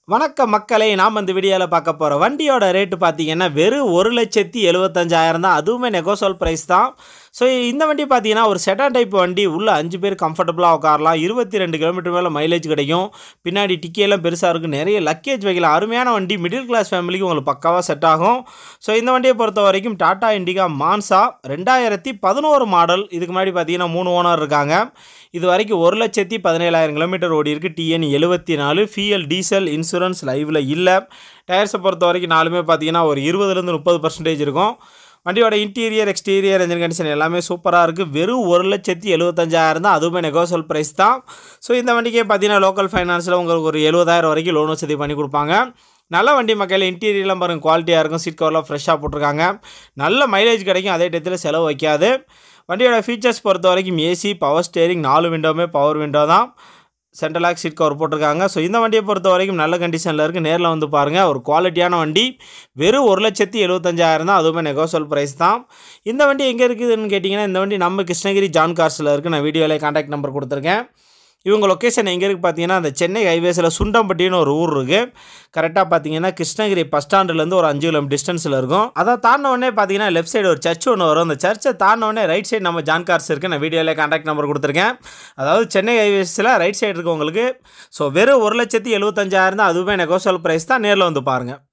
வணக்கம் மக்களே, நாம் இந்த வீடியோவில் பார்க்க போகிற வண்டியோட ரேட்டு பார்த்தீங்கன்னா வெறும் 1,75,000 தான். அதுவுமே நெகோசியபிள் ப்ரைஸ் தான். ஸோ இந்த வண்டி பார்த்தீங்கன்னா ஒரு செடான் டைப் வண்டி. உள்ள 5 பேர் கம்ஃபர்டபுளாக உட்காரலாம். 22 கிலோமீட்டர் மேலே மைலேஜ் கிடைக்கும். பின்னாடி டிக்கியெல்லாம் பெருசாக இருக்கும். நிறைய லக்கேஜ் வைக்கலாம். அருமையான வண்டி. மிடில் கிளாஸ் ஃபேமிலிக்கு உங்களுக்கு பக்காவாக செட் ஆகும். ஸோ இந்த வண்டியை பொறுத்த வரைக்கும் டாடா இண்டிகா மான்சா 2011 மாடல். இதுக்கு முன்னாடி பார்த்தீங்கன்னா 3 ஓனர் இருக்காங்க. இது வரைக்கும் 1,17,000 கிலோமீட்டர் ஓடி இருக்குது. TN 74. ஃபியல் டீசல் இன்சூரன்ஸ் லைவில் இல்லை. டயர்ஸை பொறுத்த வரைக்கும் நாலுமே பார்த்தீங்கன்னா ஒரு 20-30% இருக்கும். வண்டியோட இன்டீரியர் எக்ஸ்டீரியர் என்ஜின் கண்டிஷன் எல்லாமே சூப்பராக இருக்குது. வெறும் 1,75,000 தான். அதுவுமே நெகோசியபிள் ப்ரைஸ் தான். ஸோ இந்த வண்டிக்கே பார்த்தீங்கன்னா லோக்கல் ஃபைனான்ஸில் உங்களுக்கு ஒரு 70,000 வரைக்கும் லோன் வசதி பண்ணி கொடுப்பாங்க. நல்ல வண்டி மக்கள். இன்டீரியர்லாம் பாருங்கள், குவாலிட்டியாக இருக்கும். சீட் கவர்லாம் ஃப்ரெஷ்ஷாக போட்டிருக்காங்க. நல்ல மைலேஜ் கிடைக்கும். அதே டயத்தில் செலவு வைக்காது. வண்டியோட ஃபீச்சர்ஸ் பொறுத்த வரைக்கும் ஏசி, பவர் ஸ்டேரிங், 4 விண்டோவுமே பவர் விண்டோ தான். சென்ட்ரல் லாக் சீட் கவர் போட்டிருக்காங்க. ஸோ இந்த வண்டியை பொறுத்த வரைக்கும் நல்ல கண்டிஷனில் இருக்குது. நேரில் வந்து பாருங்கள். ஒரு குவாலிட்டியான வண்டி. வெறும் 1,75,000 தான். அதுவுமே நெகோசியபிள் ப்ரைஸ் தான். இந்த வண்டி எங்கே இருக்குதுன்னு கேட்டிங்கன்னா, இந்த வண்டி நம்ம கிருஷ்ணகிரி ஜான் கார்ஸில் இருக்குது. நான் வீடியோவில் கான்டாக்ட் நம்பர் கொடுத்துருக்கேன். இவங்க லொக்கேஷன் எங்கே இருக்குது பார்த்தீங்கன்னா, அந்த சென்னை ஹைவேஸில் சுண்டம்பட்டின்னு ஒரு ஊர் இருக்குது. கரெக்டாக பார்த்தீங்கன்னா கிருஷ்ணகிரி பஸ் ஸ்டாண்டுலேருந்து ஒரு 5 கிலோமீட்டர் டிஸ்டன்ஸில் இருக்கும். அதை தாண்டினோடனே பார்த்தீங்கன்னா லெஃப்ட் சைடு ஒரு சர்ச் ஒன்று வரும். அந்த சர்ச்சை தாண்டினோடனே ரைட் சைடு நம்ம ஜான் கார்ஸ் இருக்குது. நான் வீடியோவில் கான்டாக்ட் நம்பர் கொடுத்துருக்கேன். அதாவது சென்னை ஹைவேஸில் ரைட் சைடு இருக்குது உங்களுக்கு. ஸோ வெறும் 1,75,000 தான். அதுவுமே நெகோசியபிள் ப்ரைஸ் தான். நேரில் வந்து பாருங்கள்.